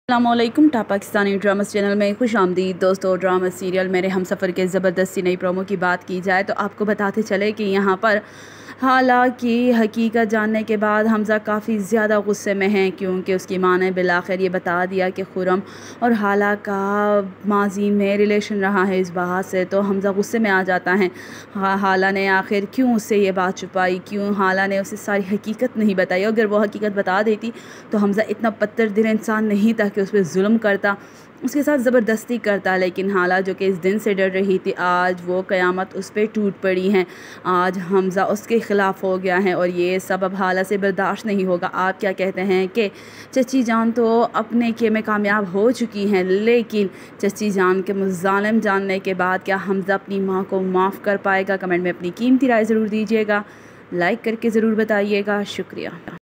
السلام علیکم top Pakistani dramas channel میں خوش آمدید دوستو۔ ڈرامہ سیریل میرے ہم سفر کے زبردستی نئی پرومو کی بات کی جائے تو آپ کو بتاتے چلے کہ یہاں پر حالات کی حقیقت جاننے کے بعد حمزہ کافی زیادہ غصے میں ہیں، کیونکہ اس کی ماں نے بالآخر یہ بتا دیا کہ خرم اور حالہ کا ماضی میں ریلیشن رہا ہے اس بات سے، تو حمزہ غصے میں آ جاتا ہے۔ حالہ نے آخر کیوں اس سے یہ بات چھپائی، کیوں حالہ نے اسے ساری حقیقت نہیں بتائی؟ اگر وہ حقیقت بتا دیتی تو حمزہ اتنا پتھر دل انسان نہیں تھا کہ اس پہ ظلم کرتا، اس کے ساتھ زبردستی کرتا، لیکن حالہ جو کہ اس دن سے ڈر رہی تھی، آج وہ قیامت اس پہ ٹوٹ پڑی ہیں۔ آج حمزہ اس کے خلاف ہو گیا ہے اور یہ سب اب حالہ سے برداشت نہیں ہوگا۔ آپ کیا کہتے ہیں کہ چچی جان تو اپنے کیے میں کامیاب ہو چکی ہیں، لیکن چچی جان کے ظالم جاننے کے بعد کیا حمزہ اپنی ماں کو معاف کر پائے گا؟ کمنٹ میں اپنی قیمتی رائے ضرور دیجیے گا، لائک کر کے ضرور بتائیے گا۔ شکریہ۔